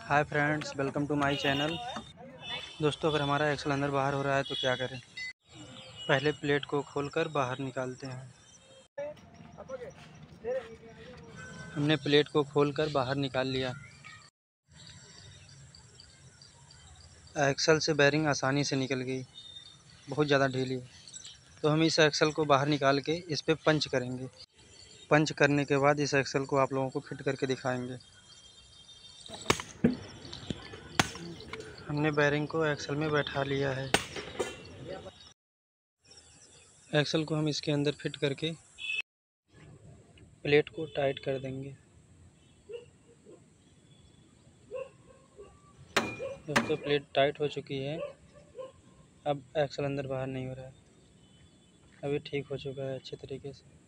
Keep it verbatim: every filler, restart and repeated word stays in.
Hi friends, welcome to my channel. दोस्तों, अगर हमारा एक्सल अंदर बाहर हो रहा है तो क्या करें। पहले प्लेट को खोलकर बाहर निकालते हैं। हमने प्लेट को खोलकर बाहर निकाल लिया। एक्सल से बेरिंग आसानी से निकल गई, बहुत ज़्यादा ढीली है। तो हम इस एक्सल को बाहर निकाल के इस पर पंच करेंगे। पंच करने के बाद इस एक्सल को आप लोगों को फिट करके दिखाएंगे। हमने बेरिंग को एक्सल में बैठा लिया है। एक्सल को हम इसके अंदर फिट करके प्लेट को टाइट कर देंगे। दोस्तों, प्लेट टाइट हो चुकी है। अब एक्सल अंदर बाहर नहीं हो रहा है। अभी ठीक हो चुका है अच्छे तरीके से।